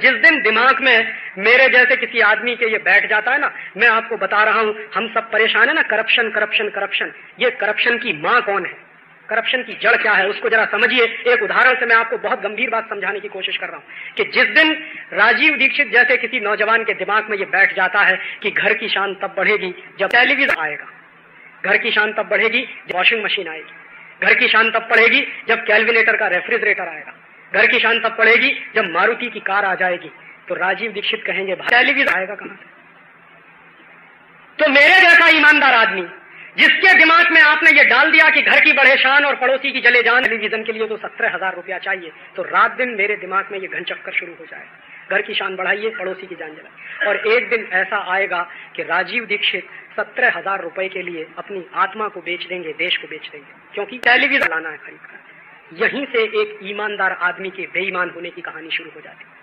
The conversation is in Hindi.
जिस दिन दिमाग में मेरे जैसे किसी आदमी के ये बैठ जाता है ना, मैं आपको बता रहा हूं, हम सब परेशान है ना, करप्शन करप्शन करप्शन। ये करप्शन की मां कौन है, करप्शन की जड़ क्या है, उसको जरा समझिए। एक उदाहरण से मैं आपको बहुत गंभीर बात समझाने की कोशिश कर रहा हूं कि जिस दिन राजीव दीक्षित जैसे किसी नौजवान के दिमाग में ये बैठ जाता है कि घर की शान तब बढ़ेगी जब टेलीविजन आएगा, घर की शान तब बढ़ेगी जब वॉशिंग मशीन आएगी, घर की शान तब बढ़ेगी जब कैलकुलेटर का रेफ्रिजरेटर आएगा, घर की शान तब बढ़ेगी जब मारुति की कार आ जाएगी, तो राजीव दीक्षित कहेंगे टेलीविजन आएगा कहां से? तो मेरे जैसा ईमानदार आदमी जिसके दिमाग में आपने ये डाल दिया कि घर की बढ़े शान और पड़ोसी की जले जान, टेलीविजन के लिए तो 17,000 रुपया चाहिए, तो रात दिन मेरे दिमाग में ये घन चक्कर शुरू हो जाएगा, घर की शान बढ़ाइए, पड़ोसी की जान जलाइए। और एक दिन ऐसा आएगा कि राजीव दीक्षित 17,000 रुपए के लिए अपनी आत्मा को बेच देंगे, देश को बेच देंगे, क्योंकि टेलीविजन लाना है खरीद कर। यहीं से एक ईमानदार आदमी के बेईमान होने की कहानी शुरू हो जाती है।